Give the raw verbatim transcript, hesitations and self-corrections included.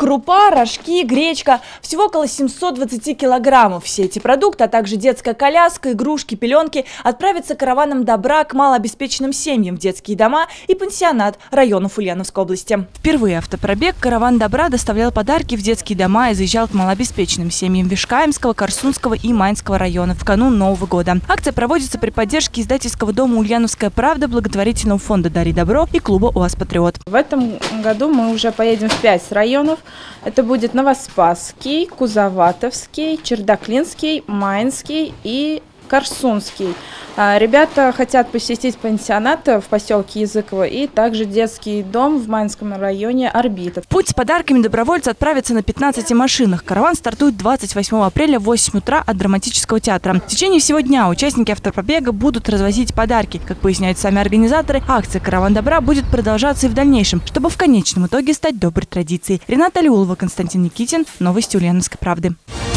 крупа, рожки, гречка. Всего около семисот двадцати килограммов. Все эти продукты, а также детская коляска, игрушки, пеленки отправятся караваном добра к малообеспеченным семьям в детские дома и пансионат районов Ульяновской области. Впервые автопробег «Караван добра» доставлял подарки в детские дома и заезжал к малообеспеченным семьям Вишкаемского, Корсунского и Майнского районов в канун Нового года. Акция проводится при поддержке издательского дома «Ульяновская правда», благотворительного фонда «Дари добро» и клуба УАЗ «Патриот». В этом году мы уже поедем в пять районов. Это будет Новоспасский, Кузоватовский, Чердаклинский, Майнский и Корсунский. Ребята хотят посетить пансионат в поселке Языково и также детский дом в Майнском районе «Орбита». В путь с подарками добровольцы отправятся на пятнадцати машинах. Караван стартует двадцать восьмого апреля в восемь утра от драматического театра. В течение всего дня участники автопробега будут развозить подарки. Как поясняют сами организаторы, акция «Караван добра» будет продолжаться и в дальнейшем, чтобы в конечном итоге стать доброй традицией. Рената Алиулова, Константин Никитин. Новости Ульяновской правды.